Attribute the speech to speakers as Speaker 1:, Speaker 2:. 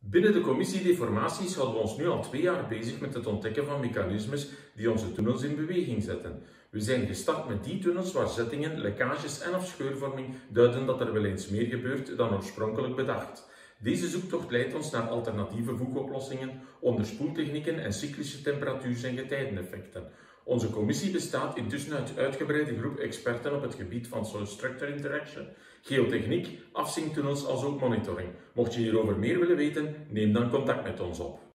Speaker 1: Binnen de commissie Deformaties houden we ons nu al 2 jaar bezig met het ontdekken van mechanismes die onze tunnels in beweging zetten. We zijn gestart met die tunnels waar zettingen, lekkages en/of scheurvorming duiden dat er wel eens meer gebeurt dan oorspronkelijk bedacht. Deze zoektocht leidt ons naar alternatieve voegoplossingen, onderspoeltechnieken en cyclische temperatuurs- en getijdeneffecten. Onze commissie bestaat intussen uit een uitgebreide groep experten op het gebied van Soil Structure Interaction, geotechniek, afzinktunnels als ook monitoring. Mocht je hierover meer willen weten, neem dan contact met ons op.